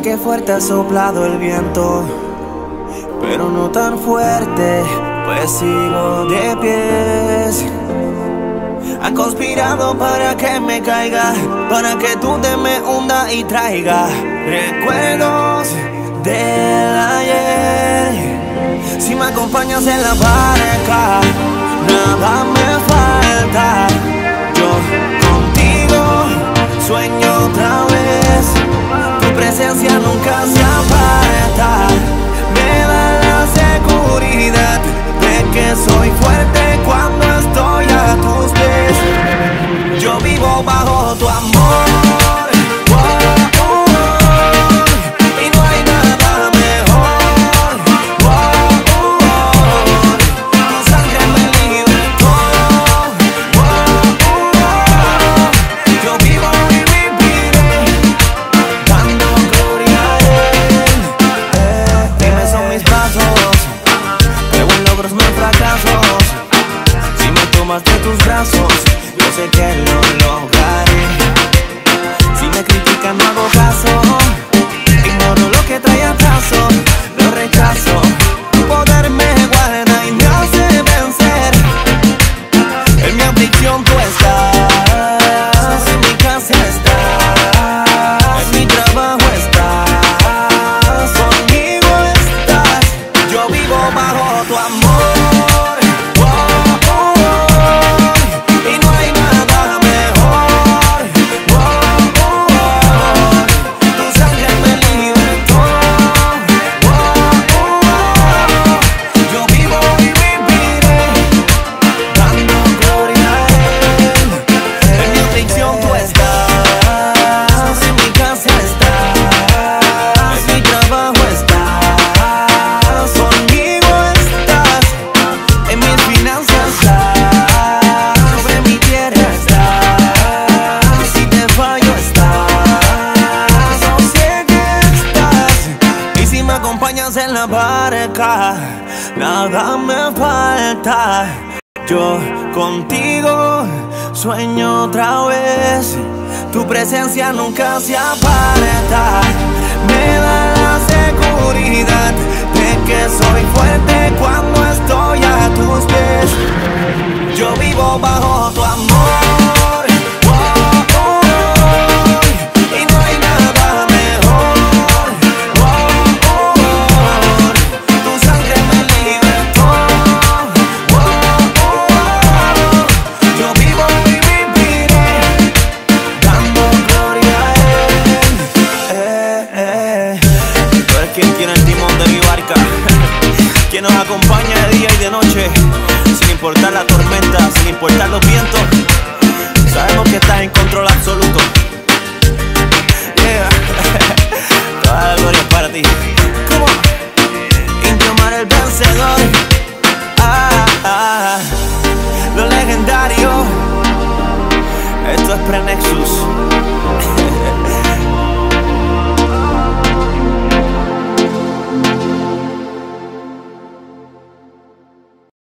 que fuerte ha soplado el viento, pero no tan fuerte, pues sigo de pies. Han conspirado para que me caiga, para que tú te me hunda y traiga recuerdos del ayer. Si me acompañas en la barca, nada me falta. Yo contigo sueño otra vez, tu presencia nunca se aparta. Me da la seguridad de que soy fuerte cuando estoy a tus pies. Yo vivo bajo tu amor. De tus brazos, yo sé que lo lograré. Si me critican no hago caso, ignoro lo que trae atraso, lo rechazo. Tu poder me guarda y me hace vencer. En mi aflicción tú estás, en mi casa estás, en mi trabajo estás, conmigo estás. Yo vivo bajo tu amor. En la barca, nada me falta. Yo contigo sueño otra vez, tu presencia nunca se aparta. Me da la seguridad de que soy fuerte cuando estoy a tus pies. Yo vivo bajo tu amor. Quien tiene el timón de mi barca, quien nos acompaña de día y de noche, sin importar la tormenta, sin importar los vientos. Sabemos que estás en control absoluto. Yeah. Toda la gloria es para ti. Come on. Intiomar el vencedor. Lo legendario. Esto es Prenex.